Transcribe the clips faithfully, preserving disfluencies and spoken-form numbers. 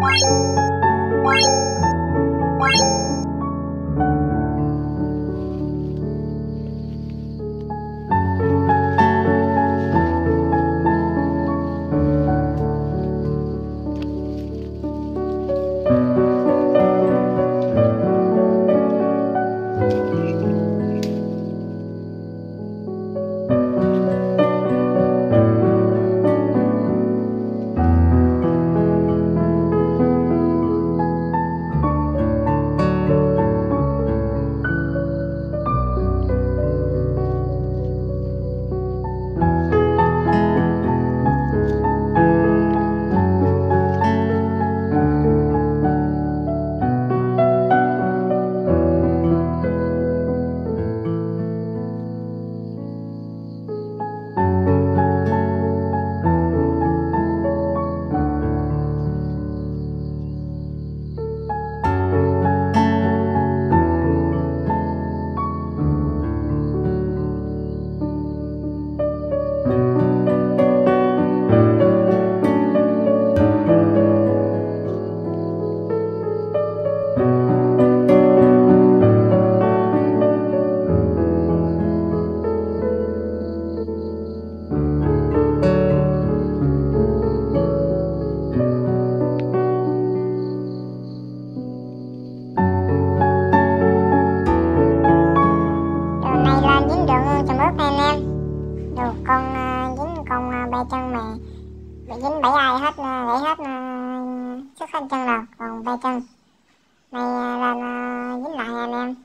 chân mà bị dính bảy ai hết, gãy hết sức hết chân rồi, còn tay chân này lên dính lại anh em.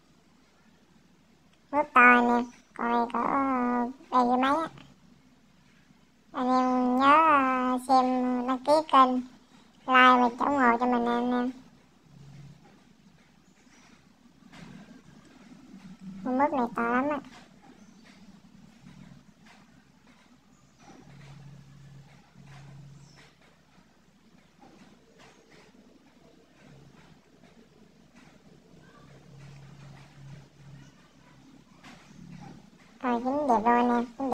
Bước to anh em, còn này cỡ đây với mấy á. Anh em nhớ xem đăng ký kênh, like và ủng hộ cho mình anh em. Bước này to lắm á. Rồi dính đẹp rồi anh em.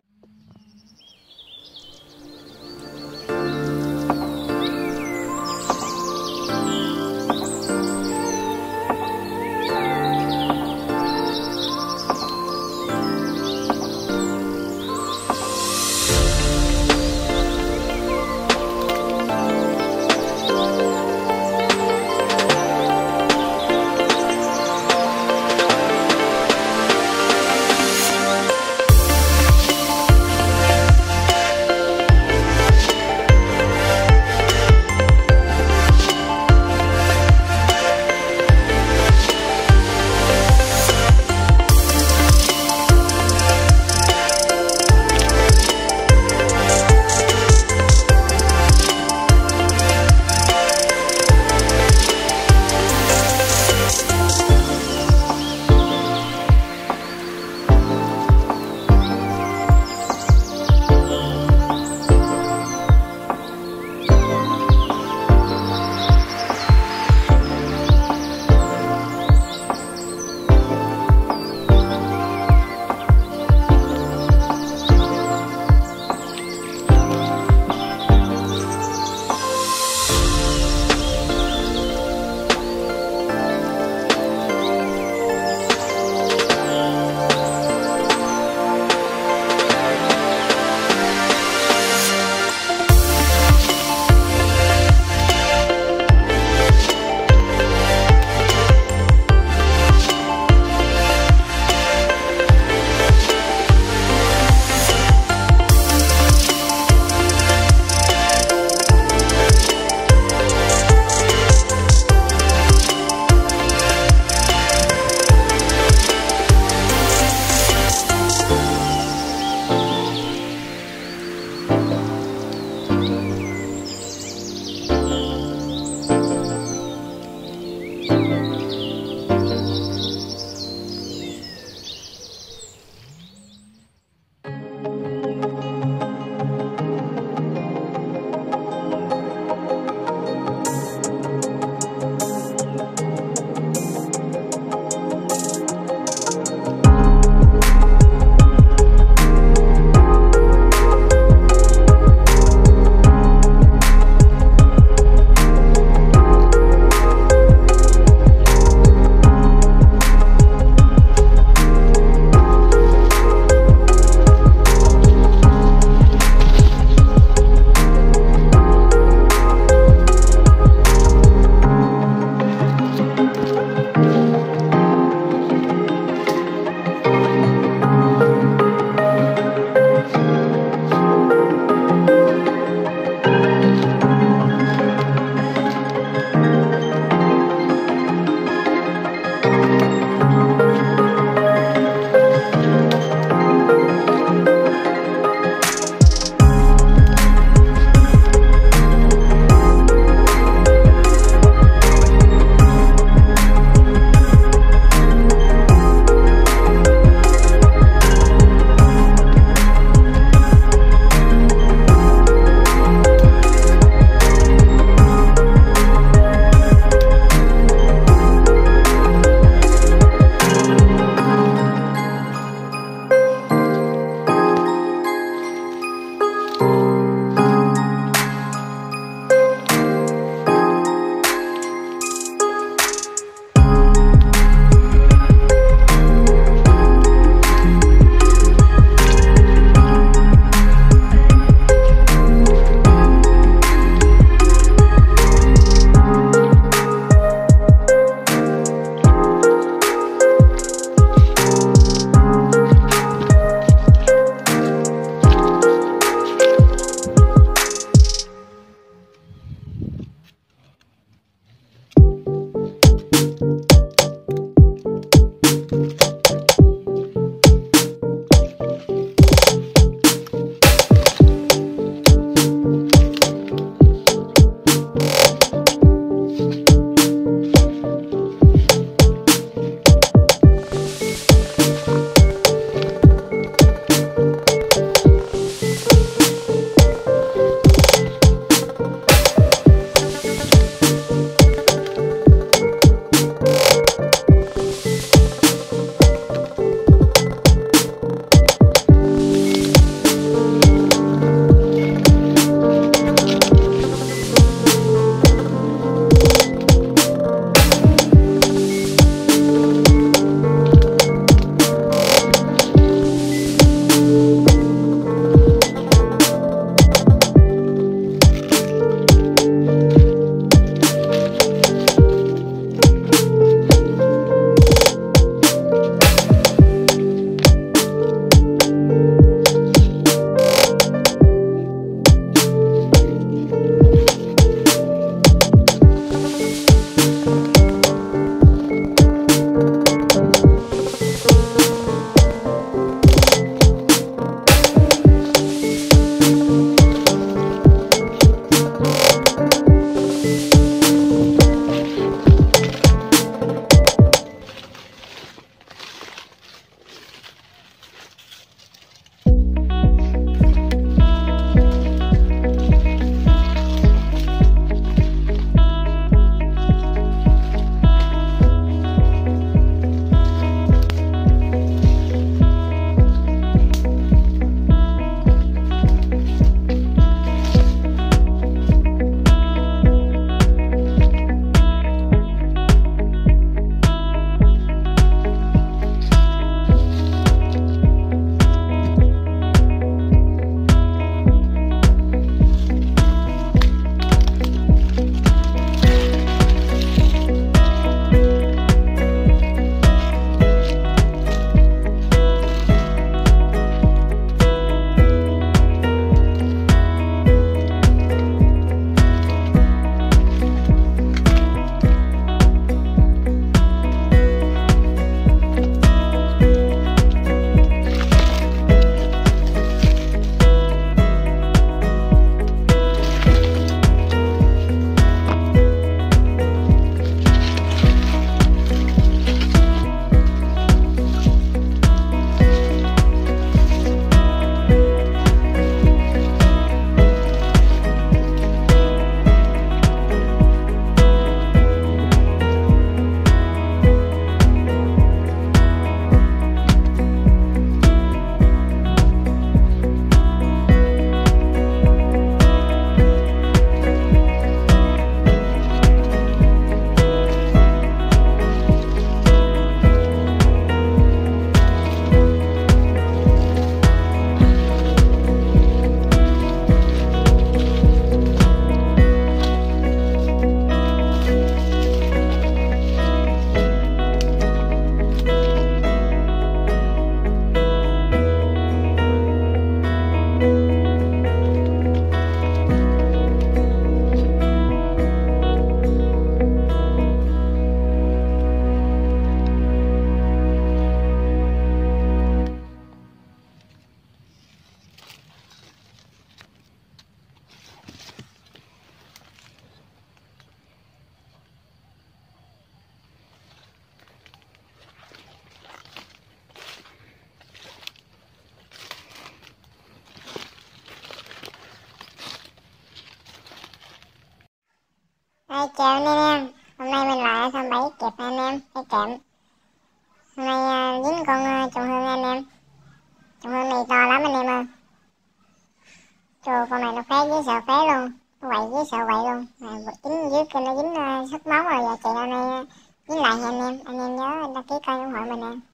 Rồi, chào anh em. Hôm nay mình lại thăm bảy kẹp anh em, cái kệm. Hôm nay à, dính con à, chồn hương anh em. Chồn hương này to lắm anh em ơi. Trời, con này nó phé với sợ phé luôn, nó quậy với sợ quậy luôn. Mà dính dưới kia nó dính uh, sức máu rồi, giờ chị hôm nay uh, dính lại nha anh em. Anh em nhớ đăng ký kênh ủng hộ mình nè.